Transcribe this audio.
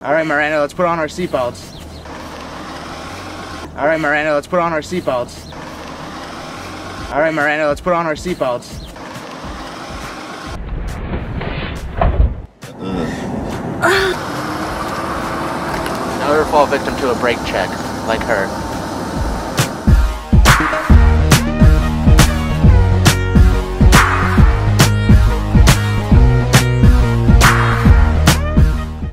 All right, Miranda, let's put on our seatbelts. All right, Miranda, let's put on our seatbelts. All right, Miranda, let's put on our seatbelts. Another fall victim to a brake check, like her.